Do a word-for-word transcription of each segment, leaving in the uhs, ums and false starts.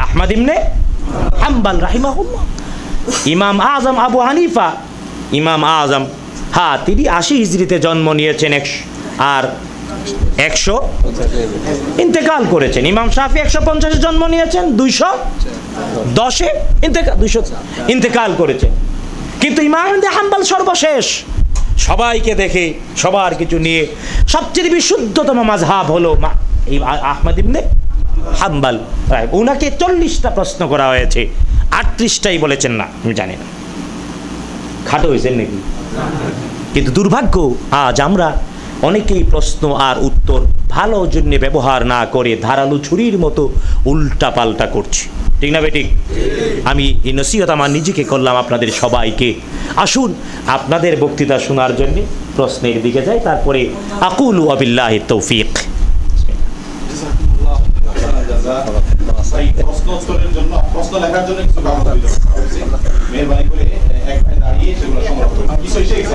আহমদ ইবনে হাম্বল রাহিমাহুল্লাহ। ইমাম আজম আবু হানিফা, ইমাম আজম হ্যাঁ তিনি আশি হিজরিতে জন্ম নিয়েছেন, একশো আর একশো ইন্তেকাল করেছেন। ইমাম শাফি একশো পঞ্চাশে জন্ম নিয়েছেন, দুইশো দশে ইন্তেকাল দুইশো ইন্তেকাল করেছেন। কিন্তু ইমাম ইবনে হাম্বল সর্বশেষ। সবাইকে দেখে সবার কিছু নিয়ে সবচেয়ে বিশুদ্ধতম মাযহাব হলো আহমদ ইবনে হাম্বল। উনাকে চল্লিশটা প্রশ্ন করা হয়েছে, আটত্রিশটাই বলেছেন না, আমি জানি না খাটো হয়েছেন নাকি। কিন্তু দুর্ভাগ্য আজ আমরা অনেকেই প্রশ্ন আর উত্তর ভালো জন্য ব্যবহার না করে ধারালো ছুরির মতো উল্টা পাল্টা করছি, ঠিক না বেঠিক? আমি এই নসিহত আমার নিজেকে করলাম, আপনাদের সবাইকে। আসুন আপনাদের বক্তৃতা শোনার জন্য প্রশ্নের দিকে যাই, তারপরে আকুলু ওয়াবিল্লাহি তৌফিক। প্রশ্ন উত্তরের জন্য প্রশ্ন লেখার জন্য কিছু কাগজ বিতরণ করা হয়েছে, মেহরবানি করে এক ভাই দাঁড়িয়ে সেগুলো সংগ্রহ করুন। কিছু এসে গেছে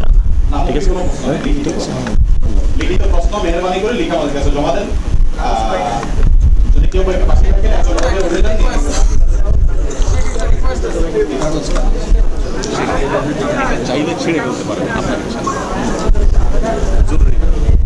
লিখিত প্রশ্ন মেহরবানি করে লিখে আমাদের কাছে জমা দেন। যদি কেউ একটা পাশে থাকেন উঠে যান। চাইলে ছিঁড়ে ফেলতে পারেন আপনার জরুরি।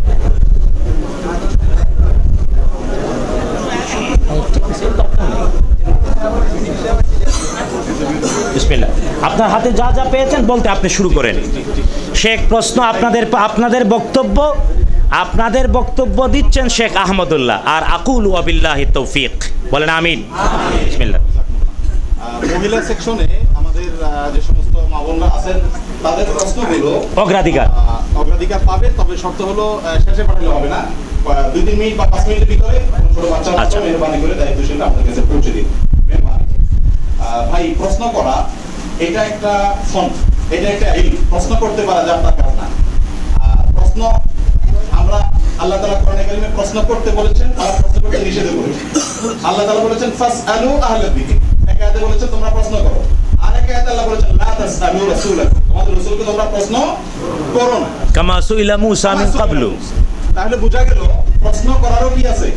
বিসমিল্লাহ। আপনার হাতে যা যা পেয়েছেন বলতে আপনি শুরু করেন। শেখ প্রশ্ন আপনাদের আপনাদের বক্তব্য আপনাদের বক্তব্য দিচ্ছেন শেখ আহমদুল্লাহ, আর আকুলু ওয়াবিল্লাহি তৌফিক বলেন আমিন। বিসমিল্লাহ। মহিলা সেকশনে আমাদের যে সমস্ত মা বোনরা আছেন তাদের প্রশ্নগুলো অগ্রাধিকার অগ্রাধিকার পাবে, তবে শর্ত হলো শেষে পাঠালে হবে না, দুই তিন মিনিট বা পাঁচ মিনিটের ভিতরে ছোট বাচ্চা মেহরবানি করে দায়িত্বশীল আপনার কাছে পৌঁছে দিন। মেহরবানি ভাই। প্রশ্ন করা এটা একটা ফন্ট, এটা একটা ইলম। প্রশ্ন করতে পারা যায় আপনার কাজ না। প্রশ্ন আমরা আল্লাহ তাআলা কোরআনে কারিমে প্রশ্ন করতে বলেছেন, আর প্রশ্ন করতে নিষেধ করেছেন। আল্লাহ তাআলা বলেছেন ফাসআলু আহলাল যিকর, এক আয়াতে বলেছেন তোমরা প্রশ্ন করো, আর এক আয়াতে আল্লাহ বলেছেন লা তাসআলু রাসূলাকুম, তোমাদের রাসূলকে তোমরা প্রশ্ন করো না, কামা সুইলা মূসা মিন ক্বাবলু। তাহলে বোঝা গেল প্রশ্ন করারও কি আছে,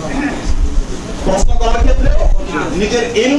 প্রশ্ন করার ক্ষেত্রে নিজের ইলম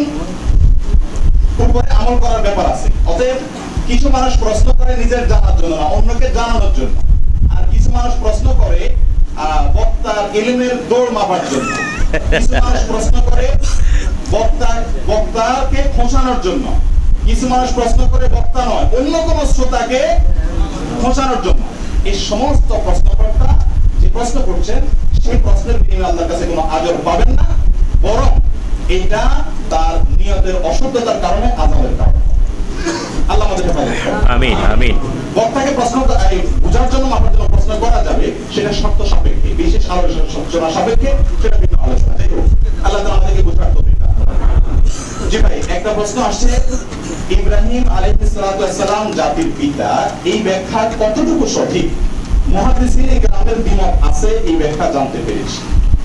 উপরে আমল করার ব্যাপার আছে। অতএব কিছু মানুষ প্রশ্ন করে নিজের জানার জন্য না, অন্যকে জানানোর জন্য, আর কিছু মানুষ প্রশ্ন করে বক্তার ইলমের দৌড় মাপার জন্য, কিছু মানুষ প্রশ্ন করে বক্তা বক্তাকে খোঁচানোর জন্য, কিছু মানুষ প্রশ্ন করে বক্তা নয় অন্য কোন শ্রোতাকে খোঁচানোর জন্য। এই সমস্ত প্রশ্নকর্তা যে প্রশ্ন করছেন সেই প্রশ্নের বিনিময়ে আল্লাহর কাছে কোনো আজর পাবেন না, বরং এটা তার নিয়তের অশুদ্ধতার কারণে আযাবের কারণ। আল্লাহ আমাদেরকে হেফাজত করুন। আমিন আমিন। বক্তাকে প্রশ্ন বোঝার জন্য মাপার জন্য প্রশ্ন করা যাবে, সেটা শর্ত সাপেক্ষে, বিশেষ আলোচনা সাপেক্ষে, সেটা ভিন্ন আলোচনা। যাই হোক, আল্লাহ তাআলা আমাদেরকে বোঝার তৌফিক দান করুন। জি ভাই, একটা প্রশ্ন আসছে, ইব্রাহিম আলাইহিস সালাতু ওয়াস সালাম জাতির পিতা, এই ব্যাখ্যা কতটুকু সঠিক? মুহাদ্দিসিন কিরামের দ্বিমত আছে, এই ব্যাখ্যা জানতে পেরেছি।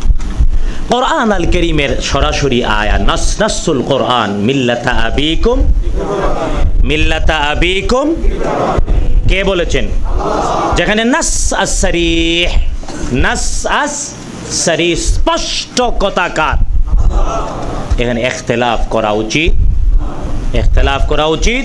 কোরআন আল কারীমের সরাসরি আয়াত, নাস নাসুল কোরআন, মিল্লাতা আবিকুম মিল্লাতা আবিকুম কে বলেছেন? যেখানে নাস আস-সারিহ, নাস আস-সারিহ স্পষ্ট কথাকার, এখানে ইখতিলাফ করা উচিত, ইখতিলাফ করা উচিত।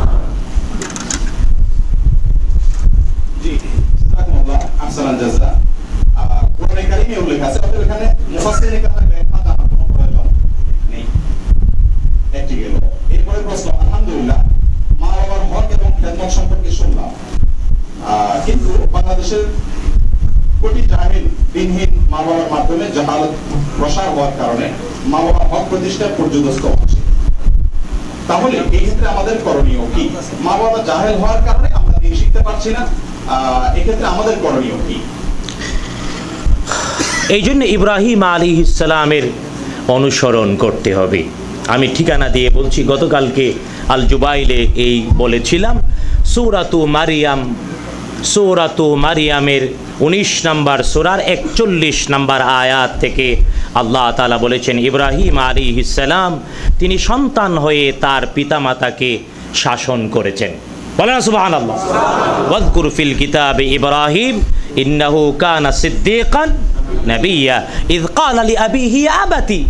জি, জাযাকুমুল্লাহ আহসানাল জাযা। কোরআনে কারীমে উল্লেখ আছে, অতএব এখানে মুফাসসিরিন কিরামের ব্যাখ্যা জানার কোনো প্রয়োজন নেই। একটি গেল। এরপরে প্রশ্ন, আলহামদুলিল্লাহ মা বাবার হক এবং খেদমত সম্পর্কে শুনলাম, কিন্তু বাংলাদেশের কোটি জাহিল দিনহীন মা বাবার মাধ্যমে জাহালত প্রসার হওয়ার কারণে মা বাবার হক প্রতিষ্ঠা পর্যদস্ত হচ্ছে। তাহলে এই ক্ষেত্রে আমাদের করণীয় কি? মা বাবা জাহেল হওয়ার কারণে আমরা দিন শিখতে পারছি না, এই ক্ষেত্রে আমাদের করণীয় কি? এই জন্য ইব্রাহিম আলাইহিস সালামের অনুসরণ করতে হবে। আমি ঠিকানা দিয়ে বলছি, গতকালকে আল জুবাইলে এই বলেছিলাম, সূরাতু মারিয়াম, সূরাতু মারিয়ামের উনিশ নম্বর সূরার একচল্লিশ নম্বর আয়াত থেকে আল্লাহ তাআলা বলেছেন, ইব্রাহিম আলাইহিস সালাম তিনি সন্তান হয়ে তার পিতামাতাকে শাসন করেছেন। বলেন সুবহানাল্লাহ। ওয়াযকুর ফিল কিতাবে ইব্রাহিম ইন্নাহু কানা সিদ্দীকান নাবিয়্যা ইয ক্বালা লিআবিহি ইয়া আবাতি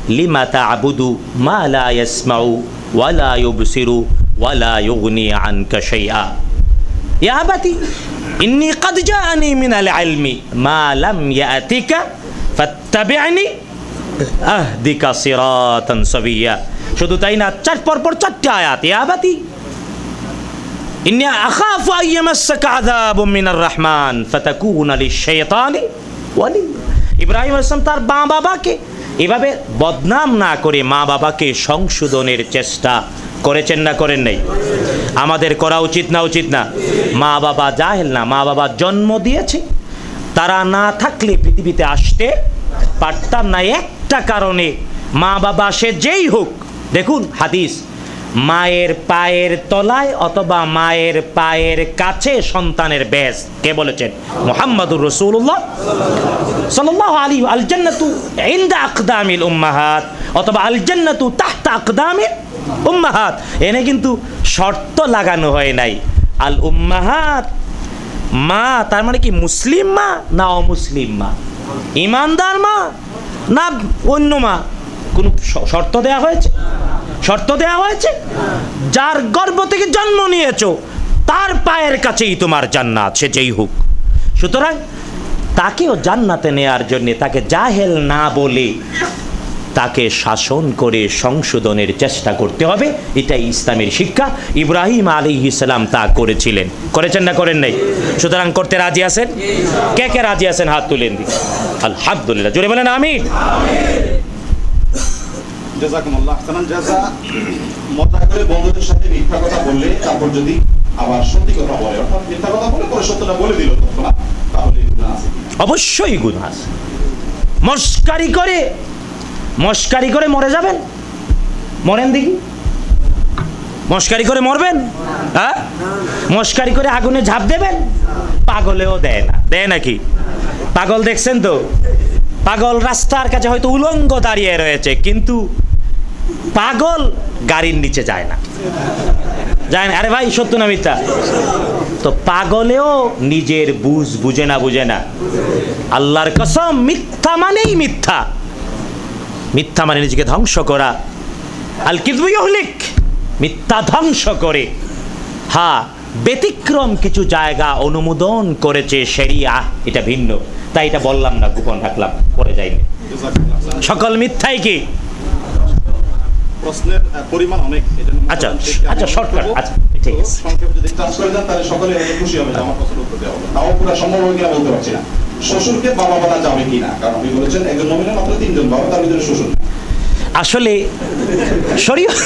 লিমা তা'বুদু মা লা ইয়াসমাউ ওয়া লা ইউবসিরু ওয়া লা ইউগনি আনকা শাইআ ইয়া আবাতি ইন্নী ক্বাদ জাআনি মিনাল ইলমি মা লাম ইয়াতিকা ফাত্তাবি'নি আহদিকা সিরাতান সাবিয়্যা। শুধু তাই না, চার পর পর চারটি আয়াত, ইয়া আবাতি ইন্নী আখাফু আন ইয়ামাসসাকা আযাবুম মিনার রহমান ফাতাকুনা লিশ-শাইতানি ওয়ালিয়্যা। ইব্রাহিম আলাইহিস সালাম তার মা বাবাকে এভাবে বদনাম না করে মা বাবাকে সংশোধনের চেষ্টা করেছেন না করেন নাই? আমাদের করা উচিত না উচিত না? মা বাবা জাহেল না, মা বাবা জন্ম দিয়েছে, তারা না থাকলে পৃথিবীতে আসতে পারতাম না। একটা কারণে, মা বাবা সে যেই হোক, দেখুন হাদিস, মায়ের পায়ের তলায় অথবা মায়ের পায়ের কাছে সন্তানের বেশ। কে বলেছেন? মুহাম্মাদুর রাসূলুল্লাহ সাল্লাল্লাহু আলাইহি। আল জান্নাতু ইনদা আকদামিল উম্মাহাত অথবা আল জান্নাতু তাহতা আকদামিল উম্মাহাত। এনে কিন্তু শর্ত লাগানো হয় নাই। আল উম্মাহাত মা, তার মানে কি মুসলিম মা না অমুসলিম মা, ইমানদার মা না অন্য মা? কোন শর্ত দেয়া হয়েছে? শর্ত দেয়া হয়েছে? যার গর্ভ থেকে জন্ম নিয়েছো তার পায়ের কাছেই তোমার জান্নাত, সে যেই হোক। সুতরাং তাকেও জান্নাতে নেয়ার জন্য তাকে জাহেল না বলে তাকে শাসন করে সংশোধনের চেষ্টা করতে হবে। এটাই ইসলামের শিক্ষা। ইব্রাহিম আলাইহিস সালাম তা করেছিলেন। করেছেন না করেন নাই? সুতরাং করতে রাজি আছেন? কে কে রাজি আছেন হাত তুলেন দিন। আলহামদুলিল্লাহ, জোরে বলেন আমিন। জাযাকুমুল্লাহ খাইরান জাযা। মজা করে বন্ধুদের সাথে মিথ্যা কথা বললে তারপর যদি আবার সত্যি কথা বলে, অর্থাৎ মিথ্যা কথা বলে পরে সত্যটা বলে দিল, তখন তাহলে গুনাহ আছে? অবশ্যই গুনাহ আছে। মস্কারি করে মস্কারি করে মরে যাবেন? মরেন দেখি। মস্কারি করে মরবেন? হ্যাঁ, মস্কারি করে আগুনে ঝাঁপ দেবেন? পাগলেও দেয় না, দেয় নাকি? পাগল দেখছেন তো? পাগল রাস্তার কাছে হয়তো উলঙ্গ দাঁড়িয়ে রয়েছে, কিন্তু পাগল গাড়ির নিচে যায় না, যায় না। আরে ভাই, সত্য না মিথ্যা? তো পাগলেও নিজের বুঝ বুঝে না, বুঝে না। আল্লাহর কসম, মিথ্যা মানেই মিথ্যা। মিথ্যা মানে নিজেকে ধ্বংস করা। আল কিযবু ইউহলিক, মিথ্যা ধ্বংস করে। হ্যাঁ, ব্যতিক্রম কিছু জায়গা অনুমোদন করেছে শরিয়া, এটা ভিন্ন, তাই এটা বললাম না, গোপন রাখলাম, পরে যাইনি। সকল মিথ্যাই কি? প্রশ্নের পরিমাণ অনেক। আচ্ছা আচ্ছা, শর্টকাট। আচ্ছা ঠিক আছে, সংক্ষেপে যদি টাচ করে দেন তাহলে সকলে খুশি হবে যে আমার প্রশ্নের উত্তর দেওয়া হবে। তাও পুরো সম্ভব হবে কিনা বলতে পারছি না। শ্বশুরকে বাবা বলা যাবে কিনা? কারণ আপনি বলেছেন একজন মুমিনের মাত্র তিনজন বাবা, তার ভিতরে শ্বশুর। আসলে শরীয়ত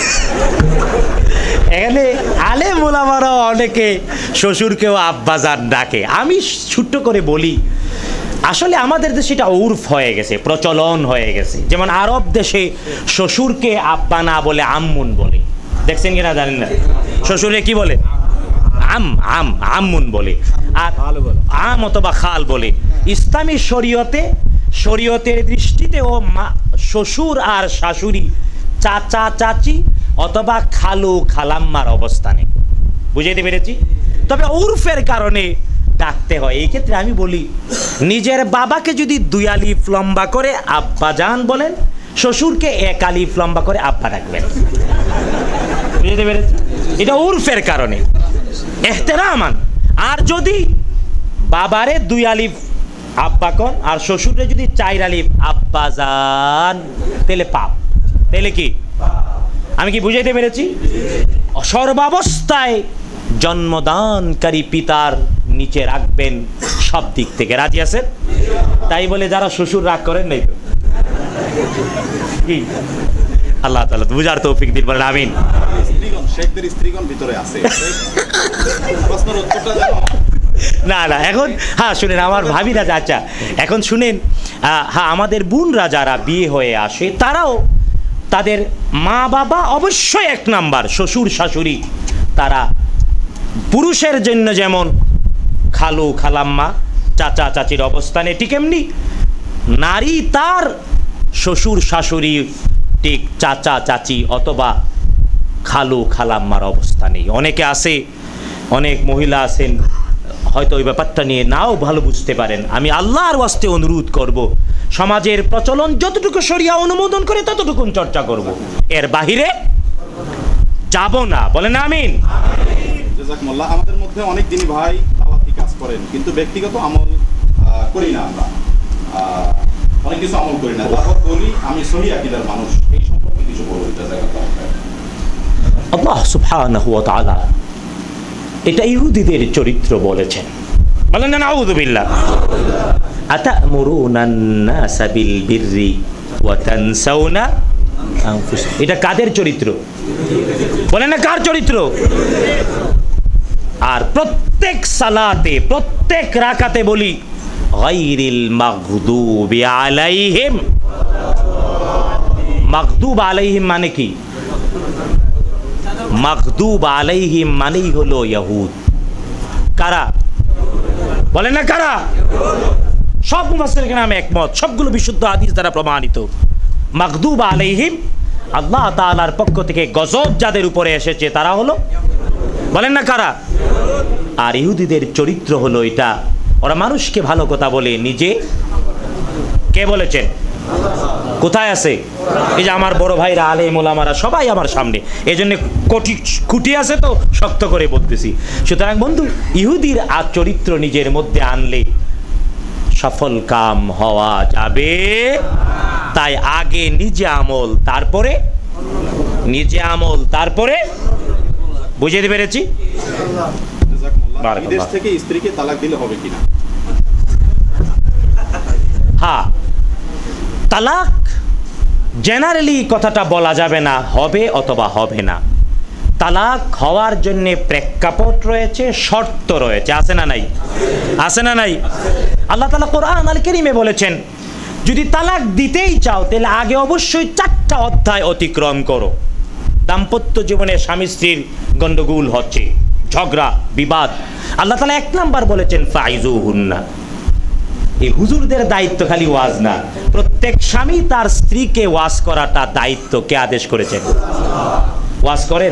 এখানে আলেম ওলামারা অনেকে শ্বশুরকেও আব্বাজান ডাকে। আমি ছোট্ট করে বলি, আসলে আমাদের দেশে এটা উর্ফ হয়ে গেছে, প্রচলন হয়ে গেছে। যেমন আরব দেশে শ্বশুরকে আব্বা না বলে আম্মুন বলে। দেখছেন কিনা জানেন না? শ্বশুরে কি বলে? আম আম আম্মুন বলে, আর আম অথবা খাল বলে। ইসলামী শরীয়তে, শরীয়তের দৃষ্টিতে ও শ্বশুর আর শাশুড়ি চাচা চাচি অথবা খালু খালাম্মার অবস্থানে। বুঝাইতে পেরেছি? তবে উর্ফের কারণে ডাকতে হয়। এই ক্ষেত্রে আমি বলি, নিজের বাবাকে যদি দুই আলিফ লম্বা করে আব্বা জান বলেন, শ্বশুরকে এক আলিফ লম্বা করে আব্বা ডাকবেন। বুঝতে পেরেছি? এটা উর্ফের কারণে, এহতেরামান। আর যদি বাবারে দুই আলিফ আব্বা কন আর শ্বশুরে যদি চার আলিফ আব্বা জান, তাহলে পাপ। তাহলে কি? আমি কি বুঝাইতে পেরেছি? সর্বাবস্থায় জন্মদানকারী পিতার নিচে রাখবেন সব দিক থেকে। রাজি আছেন? তাই বলে যারা শ্বশুর রাগ করেন নাই তো কি? আল্লাহ তাআলা বুঝার তৌফিক দিন, বলেন আমিন। স্ত্রীগণ, শেখদের স্ত্রীগণ ভিতরে আছে। প্রশ্নের উত্তরটা জানো? না না, এখন হ্যাঁ শুনেন আমার ভাবিরা, আচ্ছা এখন শুনেন, হ্যাঁ আমাদের বোনরা যারা বিয়ে হয়ে আসে তারাও তাদের মা বাবা অবশ্যই এক নাম্বার, শ্বশুর শাশুড়ি তারা পুরুষের জন্য যেমন খালু খালাম্মা চাচা চাচির অবস্থানে, ঠিক এমনি নারী তার শ্বশুর শাশুড়ি ঠিক চাচা চাচি অথবা খালু খালাম্মার অবস্থানে। অনেকে আছে, অনেক মহিলা আছেন হয়তো ওই ব্যাপারটা নিয়ে নাও ভালো বুঝতে পারেন। আমি আল্লাহর ওয়াস্তে অনুরোধ করব, সমাজের প্রচলন যতটুকু শরিয়া অনুমোদন করে ততটুকু চর্চা করব, এর বাহিরে যাব না। বলেন আমিন। জাযাকুমুল্লাহ। আমাদের মধ্যে অনেক দিনই ভাই দাওয়াতি কাজ করেন, কিন্তু ব্যক্তিগত আমল আহ, করি না। আমরা আহ, অনেক কিছু আমল করি না, তারপর বলি আমি সহি আকীদার মানুষ। এই সম্পর্কে কিছু বলুন জাযাকাল্লাহ। আল্লাহ সুবহানাহু ওয়া তাআলা এটা ইহুদিদের চরিত্র বলেছেন। বলেন না নাউযু বিল্লাহ। আতা'মুরুনান নাসা বিল বিররি ওয়া তানসাউনা আনফুসাকুম। এটা কাদের চরিত্র? বলেন না কার চরিত্র? আর প্রত্যেক সালাতে প্রত্যেক রাকাতে বলি গায়রিল মাগদুবি আলাইহিম। মাগদুব আলাইহিম মানে কি? মাগদুব আলাইহিম মানেই হলো ইহুদ। কারা? বলেন না কারা? সব মুফাসসিরদের নামে একমত, সবগুলো বিশুদ্ধ হাদিস দ্বারা প্রমাণিত। মাগদুব আলাইহিম আল্লাহ তাআলার পক্ষ থেকে গজব যাদের উপরে এসেছে তারা হলো, বলেন না কারা? আর ইহুদিদের চরিত্র হলো এটা, ওরা মানুষকে ভালো কথা বলে, নিজে কে বলেছেন? কোথায় আছে? এই যে আমার বড় ভাইরা আলেম ওলামারা সবাই আমার সামনে, এই জন্য কোটি খুঁটি আছে তো শক্ত করে বলতেছি। সুতরাং বন্ধু, ইহুদির আর চরিত্র নিজের মধ্যে আনলে সফল কাম হওয়া যাবে। তাই আগে নিজে আমল, তারপরে নিজে আমল, তারপরে বুঝিয়ে পেরেছি। জাযাকুমুল্লাহ। বিদেশ থেকে স্ত্রীকে তালাক দিলে হবে কিনা? হ্যাঁ, তালাক জেনারেলি কথাটা বলা যাবে না হবে অথবা হবে না। তালাক হওয়ার জন্য প্রেক্ষাপট রয়েছে, শর্ত রয়েছে, আছে না নাই? আছে না নাই? আল্লাহ তাআলা কোরআন আল কারীমে বলেছেন, যদি তালাক দিতেই চাও তাহলে আগে অবশ্যই চারটা অধ্যায় অতিক্রম করো। দাম্পত্য জীবনে স্বামী স্ত্রীর গন্ডগোল হচ্ছে, ঝগড়া বিবাদ, আল্লাহ তাআলা এক নাম্বার বলেছেন ফাইজুহুন্না। এই হুজুরদের দায়িত্ব খালি ওয়াজ না, প্রত্যেক স্বামী তার স্ত্রীকে ওয়াজ করাটা দায়িত্ব। কে আদেশ করেছেন? ওয়াজ করেন,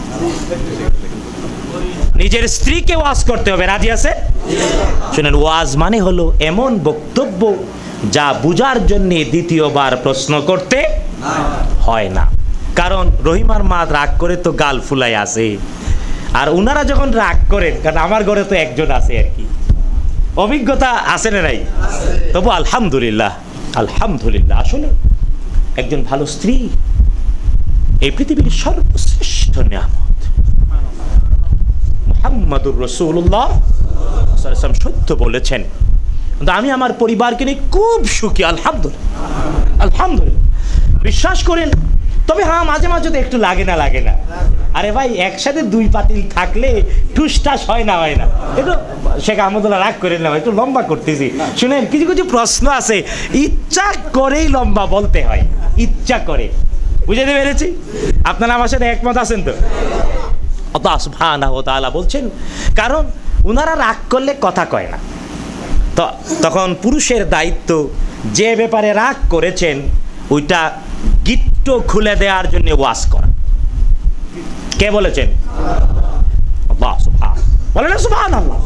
নিজের স্ত্রীকে ওয়াজ করতে হবে। রাজি আছে? শুনেন, ওয়াজ মানে হলো এমন বক্তব্য যা বুঝার জন্য দ্বিতীয়বার প্রশ্ন করতে হয় না। কারণ রহিমার মা রাগ করে তো গাল ফুলাই আসে, আর উনারা যখন রাগ করেন, কারণ আমার ঘরে তো একজন আছে আর কি, অভিজ্ঞতা আছে না নাই? তবু আলহামদুলিল্লাহ, আলহামদুলিল্লাহ। আসলে একজন ভালো স্ত্রী এই পৃথিবীর সর্বশ্রেষ্ঠ নিয়ামত। মুহাম্মাদুর রাসূলুল্লাহ সাল্লাল্লাহু আলাইহি ওয়াসাল্লাম সত্য বলেছেন। কিন্তু আমি আমার পরিবারকে নিয়ে খুব সুখী, আলহামদুলিল্লাহ, আলহামদুলিল্লাহ। বিশ্বাস করেন। তবে হ্যাঁ, মাঝে মাঝে তো একটু লাগে না, লাগে না। আরে ভাই, একসাথে দুই পাতিল থাকলে ঠুসটাস হয় না, হয় না? একটু শেখ আহমদুল্লাহ রাগ করেন না, একটু লম্বা করতেছি। শুনেন, কিছু কিছু প্রশ্ন আছে ইচ্ছা করেই লম্বা বলতে হয়, ইচ্ছা করে। বুঝাতে পেরেছি? আপনারা আমার সাথে একমত আছেন তো? আল্লাহ সুবহানাহু ওয়া তাআলা বলছেন, কারণ উনারা রাগ করলে কথা কয় না। তো তখন পুরুষের দায়িত্ব যে ব্যাপারে রাগ করেছেন ওইটা গিট্টো খুলে দেওয়ার জন্য ওয়াজ করা। কে বলেছেন? আল্লাহ সুবহান, বলেন না সুবহানাল্লাহ।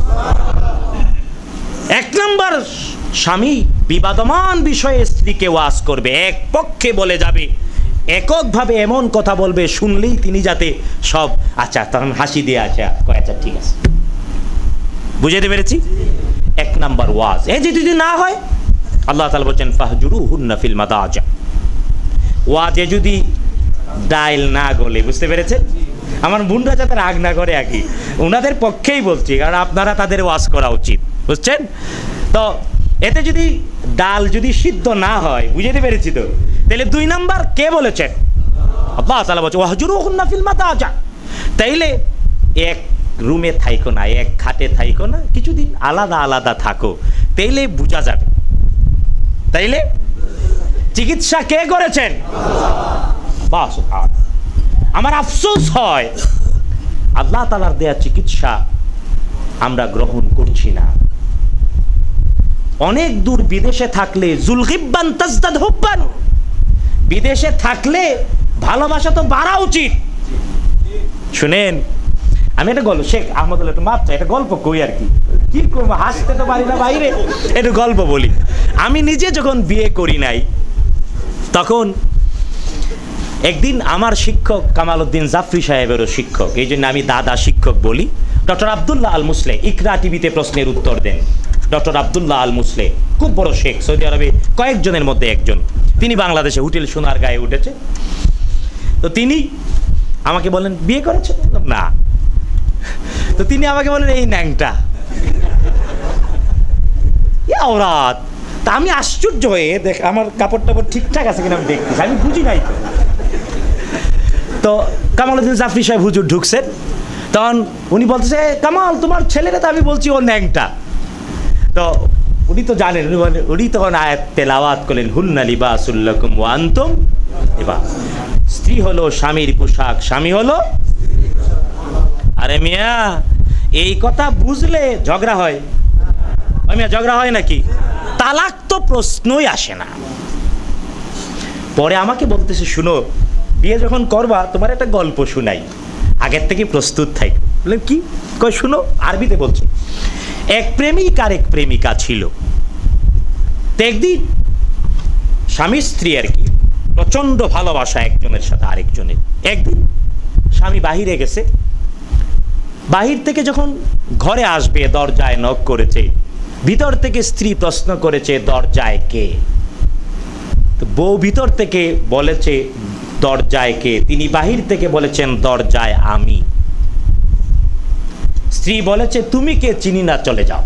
এক নম্বর, স্বামী বিবাদমান বিষয়ে স্ত্রীকে ওয়াজ করবে, এক পক্ষে বলে যাবে, এককভাবে এমন কথা বলবে শুনলেই তিনি যাতে সব আচ্ছা, তখন হাসি দিয়ে আচ্ছা কয় আচ্ছা ঠিক আছে। বুঝাতে পেরেছি? এক নাম্বার ওয়াজ। এই যে যদি না হয়, আল্লাহ তাআলা বলেন ফাহজুরুহুন্না ফিল মাদাজা। ওয়াজে যদি ডাইল না গলে, বুঝতে পেরেছেন? আমার বোনরা যাতে রাগ না করে আর কি, ওনাদের পক্ষেই বলছি, কারণ আপনারা তাদের ওয়াজ করা উচিত, বুঝছেন তো? এতে যদি ডাল যদি সিদ্ধ না হয়, বুঝাতে পেরেছি তো? তাহলে দুই নাম্বার কে বলেছেন? আল্লাহ তাআলা বলেন ওয়াহজুরুহুন্না ফিল মাদাজা। তাইলে এক রুমে থাইকো না, এক খাটে থাইকো না, কিছুদিন আলাদা আলাদা থাকো, তাইলে বোঝা যাবে। তাইলে চিকিৎসা কে করেছেন? আল্লাহ সুবহানাহু। আমার আফসোস হয় আল্লাহ তাআলার দেয়া চিকিৎসা আমরা গ্রহণ করছি না। অনেক দূর বিদেশে থাকলে জুলগিব্বান তাজদাদ হুব্বান, বিদেশে থাকলে ভালোবাসা তো বাড়া উচিত। শুনেন, আমি একটা গল্প, শেখ আহমদুল্লাহ একটু মাপ চাই, একটা গল্প কই আর কি। কি করবো, হাসতে তো পারি না বাইরে, একটু গল্প বলি। আমি নিজে যখন বিয়ে করি নাই তখন একদিন আমার শিক্ষক কামাল উদ্দিন জাফরি সাহেবেরও শিক্ষক, এই জন্য আমি দাদা শিক্ষক বলি, ডক্টর আবদুল্লাহ আল মুসলে ইকরা টিভিতে প্রশ্নের উত্তর দেন। ডক্টর আবদুল্লাহ আল মুসলে খুব বড় শেখ, সৌদি আরবে কয়েকজনের মধ্যে একজন। তিনি বাংলাদেশে হোটেল সোনার গায়ে উঠেছে। তো তিনি আমাকে বলেন বিয়ে করেছে? না। তো তিনি আমাকে বলেন এই ন্যাংটা ওরাত। তা আমি আশ্চর্য হয়ে দেখ আমার কাপড় টাপড় ঠিকঠাক আছে কিনা আমি দেখতেছি, আমি বুঝি নাই তো। তো কামাল উদ্দিন জাফরি সাহেব হুজুর ঢুকছেন, তখন উনি বলতেছে কামাল তোমার ছেলেরা, তো আমি বলছি ও ন্যাংটা। তো উনি তো জানেন, উনি তখন আয়াত তেলাওয়াত করলেন, হুন্না লিবাসুল লাকুম ওয়া আনতুম লিবাস। স্ত্রী হলো স্বামীর পোশাক, স্বামী হলো। আরে মিয়া এই কথা বুঝলে ঝগড়া হয়? মিয়া ঝগড়া হয় নাকি? তালাক তো প্রশ্নই আসে না। পরে আমাকে বলতেছে শুনো, বিয়ে যখন করবা তোমার একটা গল্প শুনাই, আগের থেকে প্রস্তুত থাক। বললেন কি? কই শুনো, আরবিতে বলছে। এক প্রেমিক আর এক প্রেমিকা ছিল। তো একদিন স্বামী স্ত্রী আর কি প্রচন্ড ভালোবাসা একজনের সাথে আরেকজনের। একদিন স্বামী বাহিরে গেছে, বাহির থেকে যখন ঘরে আসবে দরজায় নক করেছে, ভিতর থেকে স্ত্রী প্রশ্ন করেছে দরজায় কে? তো বউ ভিতর থেকে বলেছে দরজায় কে? তিনি বাহির থেকে বলেছেন দরজায় আমি। স্ত্রী বলেছে তুমি কে চিনি না, চলে যাও।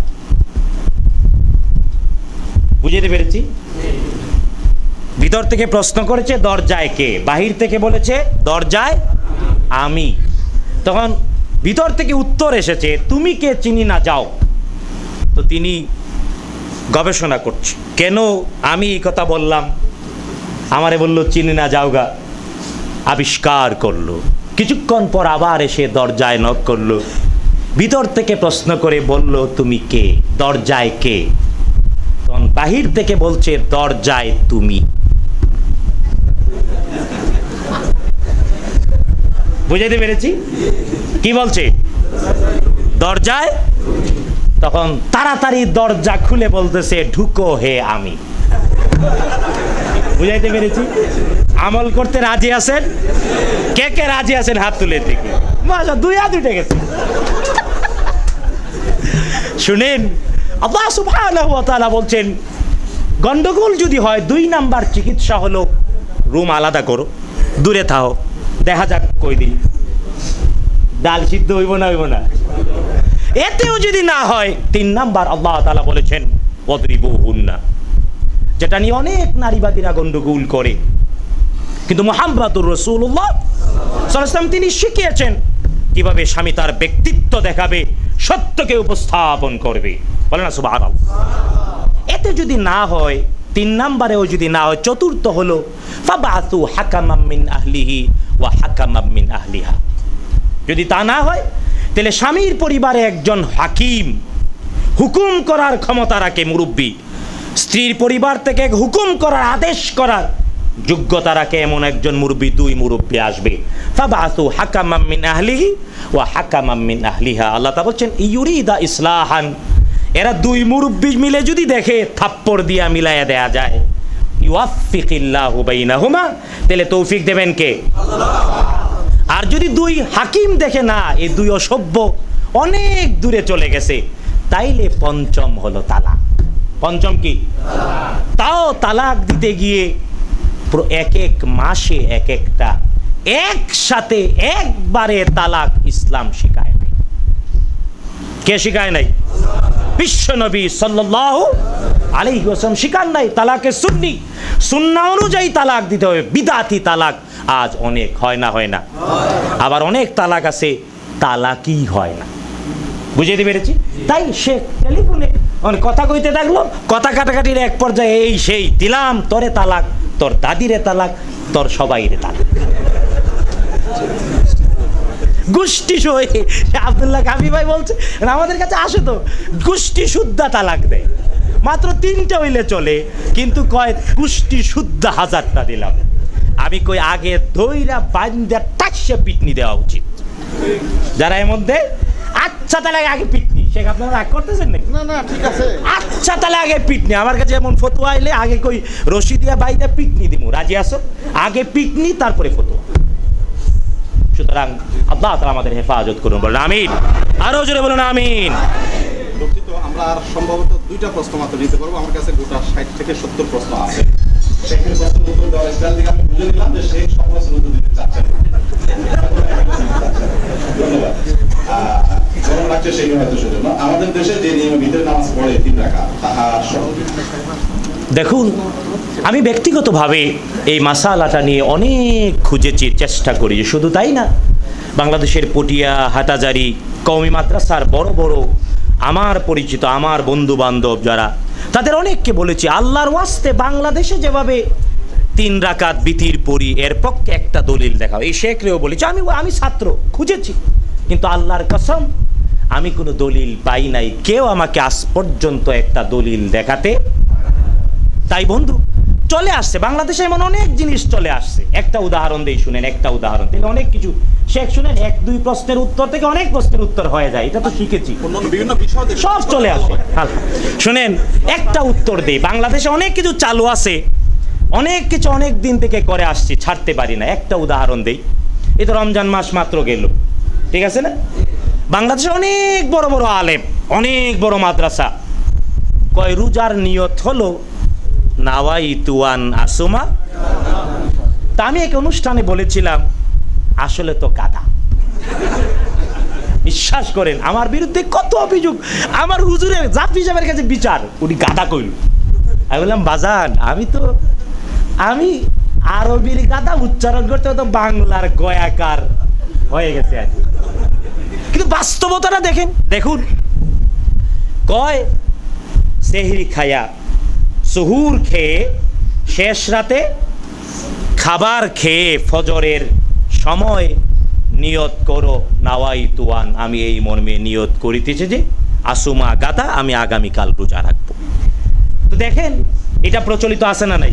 বুঝতে পেরেছি? ভিতর থেকে প্রশ্ন করেছে দরজায় কে, বাহির থেকে বলেছে দরজায় আমি। তখন ভিতর থেকে উত্তর এসেছে তুমি কে চিনি না, যাও। তো তিনি গবেষণা করছে, কেন আমি এই কথা বললাম? আমারে বলল চিনি না, যাওগা। আবিষ্কার করলো। কিছুক্ষণ পর আবার এসে দরজায় নক করলো, ভিতর থেকে প্রশ্ন করে বলল তুমি কে, দরজায় কে? তখন বাহির থেকে বলছে দরজায় তুমি। বুঝাইতে পেরেছি? কি বলছে? দরজায়। তখন তাড়াতাড়ি দরজা খুলে বলতেছে ঢুকো হে আমি। বুঝাইতে পেরেছি? আমল করতে রাজি আছেন? কে কে রাজি আছেন হাত তুলে দেখি। মাশাআল্লাহ, দুই হাত উঠে গেছে। শুনেন, আল্লাহ সুবহানাহু ওয়া তাআলা বলছেন গন্ডগোল যদি হয় দুই নাম্বার চিকিৎসা হলো রুম আলাদা করো, দূরে থাও, দেখা যাক কই দিন ডাল সিদ্ধ হইব না হইব না। এতেও যদি না হয় তিন নাম্বার আল্লাহ তাআলা বলেছেন ওয়াদরিবুহুন্না, যেটা নিয়ে অনেক নারীবাদীরা গন্ডগোল করে। কিন্তু মুহাম্মদুর রাসূলুল্লাহ সাল্লাল্লাহু আলাইহি ওয়াসাল্লাম তিনি শিখিয়েছেন কিভাবে স্বামী তার ব্যক্তিত্ব দেখাবে, সত্যকে উপস্থাপন করবে। বলে না সুবহানাল্লাহ। এতে যদি না হয়, তিন নাম্বারেও যদি না হয়, চতুর্থ হলো ফাবাতু হাকামাম মিন আহলিহি ওয়া হাকামাম মিন আহলিহা। যদি তা না হয় তাহলে স্বামীর পরিবারে একজন হাকিম, হুকুম করার ক্ষমতা রাখে মুরব্বী, স্ত্রীর পরিবার থেকে হুকুম করার আদেশ করার যোগ্যতা রাখে এমন একজন মুরব্বী, দুই মুরব্বী আসবে। ফাবাতু হাকামাম মিন আহলিহি ওয়া হাকামাম মিন আহলিহা। আল্লাহ তাআলা বলেন ইউরিদা ইসলাহান, এরা দুই মুরব্বী মিলে যদি দেখে থাপ্পড় দিয়া মিলাইয়া দেয়া যায়, ইউয়াফফিকিল্লাহু বাইনাহুমা, তাহলে তৌফিক দেবেন কে? আল্লাহ। আর যদি দুই হাকিম দেখে না, এই দুই অসভ্য অনেক দূরে চলে গেছে, তাইলে পঞ্চম হলো তালাক। পঞ্চম কি? তাও তালাক দিতে গিয়ে এক এক মাসে এক একটা, একসাথে একবারে তালাক ইসলাম শিখায় নাই। কে শিখায় নাই? বিশ্ব নবী সাল্লাল্লাহু আলাইহি ওয়াসাল্লাম শিখান নাই। তালাকে সুন্নি, সুন্নাহ অনুযায়ী তালাক দিতে হবে। বিদাতি তালাক আজ অনেক হয় না, হয় না। আবার অনেক তালাক আছে তালাকই হয় না। বুঝাইতে পেরেছি? তাই সে টেলিফোনে মানে কথা কইতে থাকলো, কথা কাটাকাটির এক পর্যায়ে এই সেই দিলাম তোরে তালাক, তোর দাদিরে তালাক, তোর সবাইরে তালাক। গোষ্ঠী সই আব্দুল্লাহ কাবি ভাই বলছে আমাদের কাছে আসে তো গোষ্ঠী শুদ্ধা তালাক দেয়, মাত্র তিনটা হইলে চলে, কিন্তু কয় গোষ্ঠী শুদ্ধ হাজারটা দিলাম। আমি কই আগে ধইরা বান্দা টাকসে পিটনি দেওয়া উচিত। যারা এর মধ্যে আচ্ছা তাহলে আগে পিটনি, শেখ আপনারা রাগ করতেছেন নাকি? না না ঠিক আছে। আচ্ছা তাহলে আগে পিটনি, আমার কাছে এমন ফতোয়া আইলে আগে কই রশি দিয়া বাইদা পিটনি দিমু, রাজি আছো? আগে পিটনি তারপরে ফতোয়া। সুতরাং আল্লাহ তাআলা আমাদের হেফাজত করুন, বলেন আমিন। আরো জোরে বলুন আমিন। দুঃখিত, আমরা আর সম্ভবত দুইটা প্রশ্ন মাত্র নিতে পারবো। আমার কাছে গোটা ষাট থেকে সত্তর প্রশ্ন আছে। শেখের প্রশ্নের উত্তর দেওয়ার স্টাইল থেকে আমি বুঝে নিলাম যে শেখ সব প্রশ্নের উত্তর দিতে চাচ্ছেন। ধন্যবাদ। গরম লাগছে সেই হয়তো সেজন্য। আমাদের দেশে যে নিয়মে ভিতরে নামাজ পড়ে তিন রাকাত, তাহা দেখুন, আমি ব্যক্তিগতভাবে এই মাসালাটা নিয়ে অনেক খুঁজেছি, চেষ্টা করি। শুধু তাই না, বাংলাদেশের পটিয়া, হাটাজারি, কওমি মাদ্রাসার বড় বড় আমার পরিচিত, আমার বন্ধু বান্ধব যারা, তাদের অনেককে বলেছি আল্লাহর ওয়াস্তে বাংলাদেশে যেভাবে তিন রাকাত বিতির পড়ি এর পক্ষে একটা দলিল দেখাও। এই শেখরেও বলেছি, আমি আমি ছাত্র খুঁজেছি, কিন্তু আল্লাহর কসম আমি কোনো দলিল পাই নাই। কেউ আমাকে আজ পর্যন্ত একটা দলিল দেখাতে। তাই বন্ধু, চলে আসছে বাংলাদেশে এমন অনেক জিনিস চলে আসছে। একটা উদাহরণ দেই, শুনেন, একটা উদাহরণ থেকে অনেক কিছু শেখ, শুনেন, এক দুই প্রশ্নের উত্তর থেকে অনেক প্রশ্নের উত্তর হয়ে যায়, এটা তো শিখেছি, বিভিন্ন বিষয় সব চলে আসে। শুনেন, একটা উত্তর দেই। বাংলাদেশে অনেক কিছু চালু আছে, অনেক কিছু অনেক দিন থেকে করে আসছি, ছাড়তে পারি না। একটা উদাহরণ দেই, এই তো রমজান মাস মাত্র গেল, ঠিক আছে না? বাংলাদেশে অনেক বড় বড় আলেম, অনেক বড় মাদ্রাসা, কয় রোজার নিয়ত হলো নাওয়াইতু আন আসুমা। তা আমি এক অনুষ্ঠানে বলেছিলাম, আসলে তো গাধা। বিশ্বাস করেন, আমার বিরুদ্ধে কত অভিযোগ, আমার হুজুরের জাফি সাহেবের কাছে বিচার, উনি গাধা কইল। আমি বললাম, বাজান, আমি তো আমি আরবির গাধা উচ্চারণ করতে তো বাংলার গয়াকার হয়ে গেছে আর কি। কিন্তু বাস্তবতাটা দেখেন, দেখুন, কয় সেহরি খায়া, সুহুর খেয়ে, শেষ রাতে খাবার খেয়ে ফজরের সময় নিয়ত করো নাওয়াইতু আন, আমি এই মর্মে নিয়ত করিতেছি যে আসুমা গাদা, আমি আগামীকাল রোজা রাখবো। তো দেখেন, এটা প্রচলিত আছে না নাই?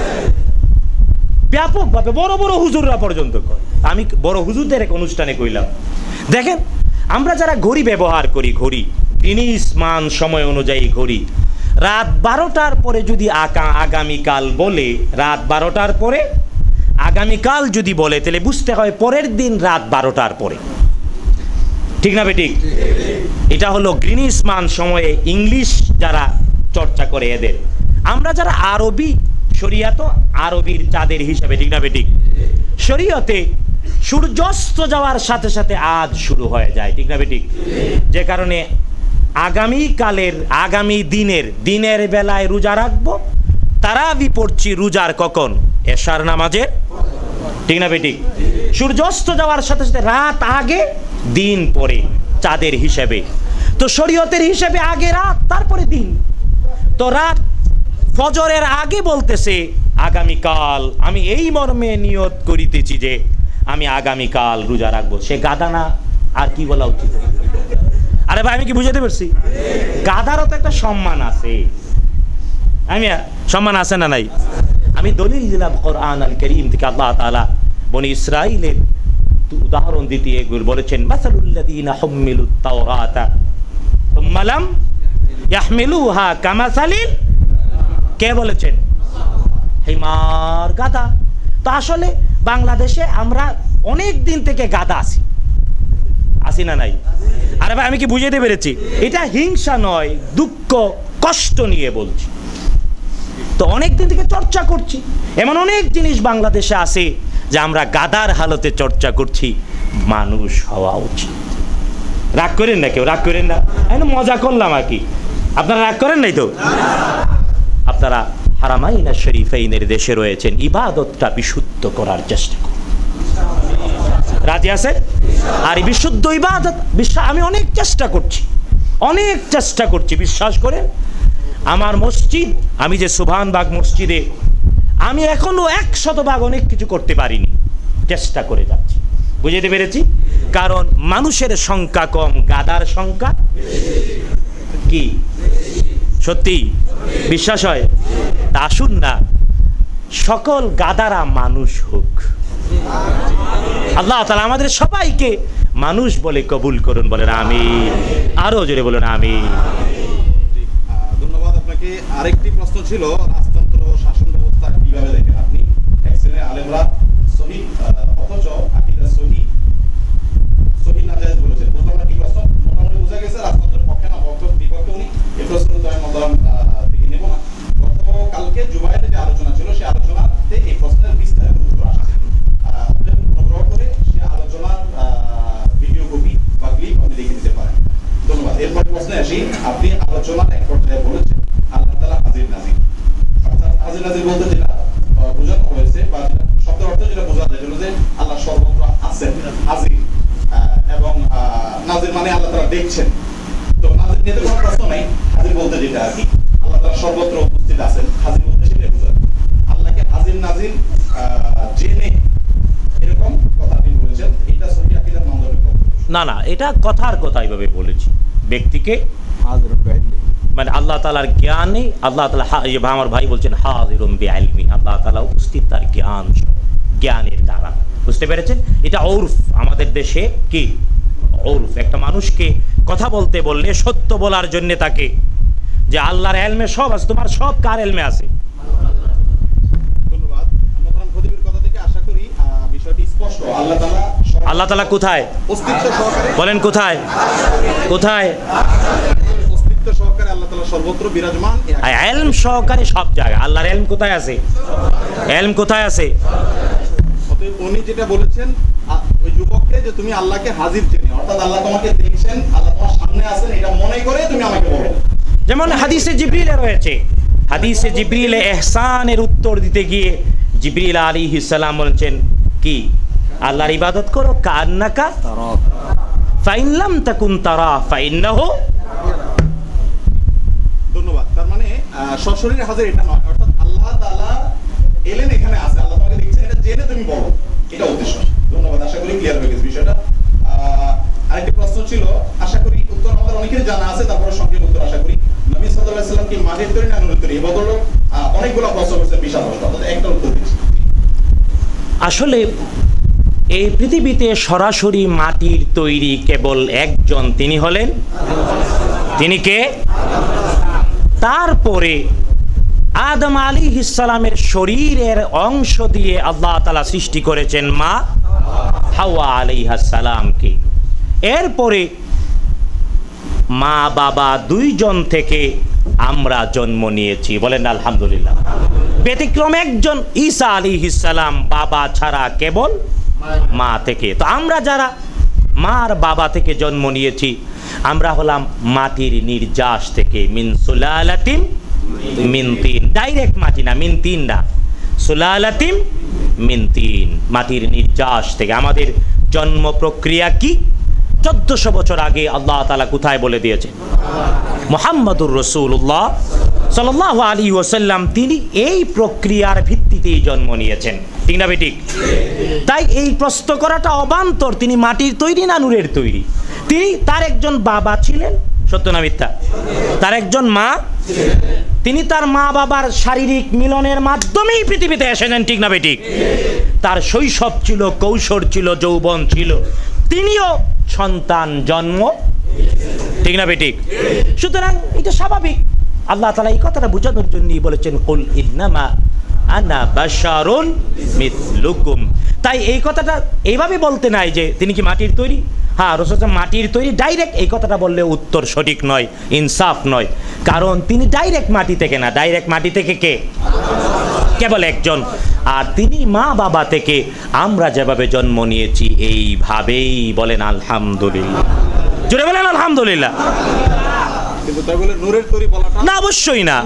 ব্যাপকভাবে বড় বড় হুজুররা পর্যন্ত কয়। আমি বড় হুজুরদের এক অনুষ্ঠানে কইলাম, দেখেন, আমরা যারা ঘড়ি ব্যবহার করি, ঘড়ি গ্রিনিচ মান সময় অনুযায়ী ঘড়ি, রাত বারোটার পরে যদি আকা আগামীকাল বলে, রাত বারোটার পরে আগামীকাল যদি বলে, তাহলে বুঝতে হয় পরের দিন রাত বারোটার পরে, ঠিক না বেঠিক? এটা হলো গ্রিনিচ মান সময়ে ইংলিশ যারা চর্চা করে এদের। আমরা যারা আরবি, শরিয়াত আরবির চাঁদের হিসাবে, ঠিক না বেঠিক? শরিয়তে সূর্যাস্ত যাওয়ার সাথে সাথে আজ শুরু হয়ে যায়, ঠিক না বেঠিক? যে কারণে আগামীকালের, আগামী দিনের দিনের বেলায় রোজা রাখবো। তারাবি পড়ছি রোজার কখন? এশার নামাজের, ঠিক না বেঠিক? সূর্যাস্ত যাওয়ার সাথে সাথে রাত আগে, দিন পরে, চাঁদের হিসাবে। তো শরীয়তের হিসাবে আগে রাত, তারপরে দিন। তো রাত ফজরের আগে বলতেছে আগামীকাল আমি এই মর্মে নিয়ত করিতেছি যে আমি আগামীকাল রোজা রাখবো। সে গাধা না, আর কি বলা উচিত? আরে ভাই, আমি কি বুঝাতে পারছি? গাধারও তো একটা সম্মান আছে। আমি সম্মান আছে না নাই? আমি দলিল দিলাম কোরআন আল কারীম থেকে। আল্লাহ তাআলা বনি ইসরাইলের উদাহরণ দিতে এগুলো বলেছেন, মাসালুল্লাযীনা হুম্মিলুত তাওরাতা সুম্মা লাম ইয়াহমিলুহা কামাসালিল, কে বলেছেন? হিমার, গাধা। তো আসলে বাংলাদেশে আমরা অনেক দিন থেকে গাধা আছি, আসি না নাই? আরে ভাই, আমি কি বুঝাতে পেরেছি? এটা হিংসা নয়, দুঃখ কষ্ট নিয়ে বলছি। তো অনেক দিন থেকে চর্চা করছি, এমন অনেক জিনিস বাংলাদেশে আছে যে আমরা গাদার হালতে চর্চা করছি। মানুষ হওয়া উচিত। রাগ করেন না কেউ, রাগ করেন না, আমি মজা করলাম আর কি। আপনারা রাগ করেন নাই তো? আপনারা হারামাইন শরীফাইনের দেশে রয়েছেন, ইবাদতটা বিশুদ্ধ করার চেষ্টা করুন, রাজি আছে? আর এই বিশুদ্ধ ইবাদত, বিশ্বাস, আমি অনেক চেষ্টা করছি, অনেক চেষ্টা করছি, বিশ্বাস করেন। আমার মসজিদ, আমি যে সুবহানবাগ মসজিদে, আমি এখনো একশত ভাগ অনেক কিছু করতে পারিনি, চেষ্টা করে যাচ্ছি। বুঝতে পেরেছি? কারণ মানুষের সংখ্যা কম, গাদার সংখ্যা কি? সত্যি বিশ্বাস হয়? তা আসুন না সকল গাদারা মানুষ হোক। আল্লাহ তাআলা আমাদের সবাইকে মানুষ বলে কবুল করুন, বলেন আমিন। আরো জোরে বলুন আমিন। ধন্যবাদ আপনাকে। আরেকটি প্রশ্ন ছিল, রাজতন্ত্র শাসন ব্যবস্থা কিভাবে দেখেন আপনি? এক শ্রেণীর আলেমরা সহি অথচ আকীদা সহি সহি নাজায়েজ বলেছেন। বুঝলাম না কি প্রশ্ন? মোটামুটি বোঝা গেছে রাজতন্ত্রের পক্ষে না পক্ষ বিপক্ষে উনি। এই প্রশ্ন তো আমি মতামত থেকে নেব না। গতকালকে জুবাইরের যে আলোচনা ছিল সেই আলোচনাতে এই প্রশ্নের বিস্তারিত উত্তর আসে। আপনাদের অনুগ্রহ করে সেই আলোচনার ভিডিও কপি বা ক্লিপ আপনি দেখে নিতে পারেন। ধন্যবাদ। এরপর প্রশ্নে আসি, আপনি আলোচনার এক পর্যায়ে বলেছেন আল্লাহ তাআলা হাজির নাজির। অর্থাৎ হাজির নাজির বলতে যেটা বোঝানো হয়েছে বা শব্দের অর্থ যেটা বোঝা যায় যে আল্লাহ সর্বত্র আছেন, হাজির, এবং নাজির মানে আল্লাহ তাআলা দেখছেন। তো নাজির নিয়ে তো কোনো প্রশ্ন নাই। হাজির বলতে যেটা আর কি, আল্লাহ তাআলা সর্বত্র উপস্থিত আছেন, হাজির বলতে সেটাই বোঝায়। আল্লাহকে হাজির নাজির জেনে এরকম কথা আপনি বলেছেন, এটা সহি আকীদার মানদণ্ড। না না, এটা কথার কথা এইভাবে বলেছি, ব্যক্তিকে মানে আল্লাহ তাআলার জ্ঞানে, আল্লাহ তাআলা আমার ভাই বলছেন হাজিরুম বিইলমি, আল্লাহ তাআলা উপস্থিত তার জ্ঞান জ্ঞানের দ্বারা। বুঝতে পেরেছেন? এটা ওরফ আমাদের দেশে কি ওরফ। একটা মানুষকে কথা বলতে বললে সত্য বলার জন্য তাকে যে আল্লাহর ইলমে সব আছে, তোমার সব কার ইলমে আছে? ধন্যবাদ। আমরা খতিবের কথা থেকে আশা করি বিষয়টি স্পষ্ট। আল্লাহ তাআলা আল্লাহ তাআলা কোথায়? অস্তিত্ব সহকারে। বলেন কোথায়? কোথায়? অস্তিত্ব সহকারে আল্লাহ তাআলা সর্বত্র বিরাজমান। ইলম সহকারে সব জায়গায়। আল্লাহর ইলম কোথায় আছে? ইলম কোথায় আছে? অতএব উনি যেটা বলেছেন ওই যুবককে যে তুমি আল্লাহকে হাজির জেনে, অর্থাৎ আল্লাহ তোমাকে দেখছেন, আল্লাহ তোমার সামনে আছেন, এটা মনে করে তুমি আমাকে বলো। যেমন হাদিসে জিবরিলে রয়েছে, হাদিসে জিবরিলে ইহসানের উত্তর দিতে গিয়ে জিবরিল আলাইহিস সালাম বলেছেন কি? আল্লাহর ইবাদত করো কান্নাকা তারা, ফাইন লাম তাকুন তারা ফাইন্নাহু। ধন্যবাদ। তার মানে সশরীরে হাজির এটা নয়, অর্থাৎ আল্লাহ তাআলা এলেন, এখানে আছে, আল্লাহ তোমাকে দেখছেন, এটা জেনে তুমি বলো, এটা উদ্দেশ্য। ধন্যবাদ। আশা করি ক্লিয়ার হয়ে গেছে বিষয়টা। আরেকটি প্রশ্ন ছিল, আশা করি উত্তর আমাদের অনেকেরই জানা আছে, তারপরে সংক্ষেপ উত্তর আশা করি। নবী সাল্লাল্লাহু আলাইহি ওয়াসাল্লাম কি মাটির তৈরি না নুরের তৈরি? এই বদল অনেকগুলো প্রশ্ন করেছেন, বিশাল প্রশ্ন, একটা উত্তর দিচ্ছি। আসলে এই পৃথিবীতে সরাসরি মাটির তৈরি কেবল একজন, তিনি হলেন, তিনি কে? তারপরে আদম আলাইহিস সালামের শরীরের অংশ দিয়ে আল্লাহ তাআলা সৃষ্টি করেছেন মা হাওয়া আলাইহিস সালামকে। এরপরে মা বাবা দুইজন থেকে আমরা জন্ম নিয়েছি, বলেন আলহামদুলিল্লাহ। ব্যতিক্রম একজন ঈসা আলাইহিস সালাম, বাবা ছাড়া কেবল মা থেকে। তো আমরা যারা মার বাবা থেকে জন্ম নিয়েছি, আমরা হলাম মাটির নির্যাস থেকে, মিন সুলালাতিন মিন তিন। ডাইরেক্ট মাটি না, মিন তিন না, সুলালাতিন মিন তিন, মাটির নির্যাস থেকে। আমাদের জন্ম প্রক্রিয়া কি? চোদ্দশো বছর আগে আল্লাহ তাআলা কোথায় বলে দিয়েছেন? মুহাম্মাদুর রাসূলুল্লাহ সাল্লাল্লাহু আলাইহি ওয়াসাল্লাম, তিনি এই প্রক্রিয়ার ভিত্তিতেই জন্ম নিয়েছেন। ঠিক না বেঠিক? তাই এই প্রশ্ন করাটা অবান্তর, তিনি মাটির তৈরি না নূরের তৈরি? তিনি, তার একজন বাবা ছিলেন, সত্য না মিথ্যা? তার একজন মা, তিনি তার মা বাবার শারীরিক মিলনের মাধ্যমেই পৃথিবীতে এসেছেন। ঠিক না বেঠিক? তার শৈশব ছিল, কৈশোর ছিল, যৌবন ছিল, তিনিও সন্তান জন্ম। ঠিক না বেঠিক? সুতরাং এটা স্বাভাবিক। আল্লাহ তাআলা এই কথাটা বোঝানোর জন্যই বলেছেন কুল ইন্নামা আনা বাশারুন মিথলুকুম। তাই এই কথাটা এইভাবে বলতে নাই যে তিনি কি মাটির তৈরি। হ্যাঁ, রাসূল মাটির তৈরি, ডাইরেক্ট এই কথাটা বললে উত্তর সঠিক নয়, ইনসাফ নয়। কারণ তিনি ডাইরেক্ট মাটি থেকে না, ডাইরেক্ট মাটি থেকে কে? কেবল একজন। আর তিনি মা বাবা থেকে আমরা যেভাবে জন্ম নিয়েছি এইভাবেই, বলেন আলহামদুলিল্লাহ। জোরে বলেন আলহামদুলিল্লাহ। কিন্তু তাই বলে নূরের তৈরি বলাটা না, অবশ্যই না।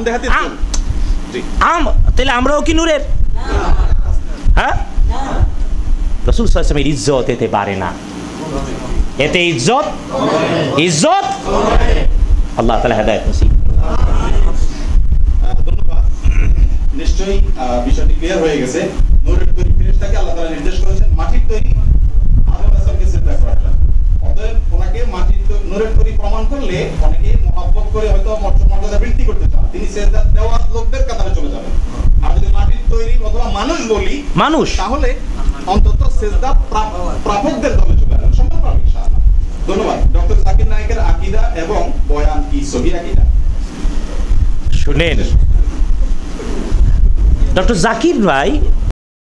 তাহলে আমরাও কি নূরের? হ্যাঁ, রাসূল সাল্লাল্লাহু আলাইহি ওয়াসাল্লামের ইজ্জত এতে পারে না, এতে ইজ্জত ইজ্জত আল্লাহ তাআলা হেদায়েত নসিব। ধন্যবাদ। নিশ্চয়ই বিষয়টি ক্লিয়ার হয়ে গেছে। নূরের তৈরি ফেরেশতাকে আল্লাহ তাআলা নির্দেশ করেছেন মাটির তৈরি আদম আলাইহিস সালামকে সিজদা করার। অতএব ওনাকে মাটির নূরের তৈরি প্রমাণ করলে অনেকে মহব্বত করে হয়তো মর্যাদা বৃদ্ধি করতে চান, তিনি সিজদা দেওয়া লোকদের কাতারে চলে যাবেন। আর যদি মাটির তৈরি অথবা মানুষ বলি, মানুষ, তাহলে অন্তত সেজদা প্রাপকদের দলে চলে আসেন, সম্মান পাবেন ইনশাআল্লাহ। ধন্যবাদ। ডক্টর জাকির নায়েকের আকীদা এবং বয়ান কি সহিহ আকীদা? শুনেন, ডক্টর জাকির ভাই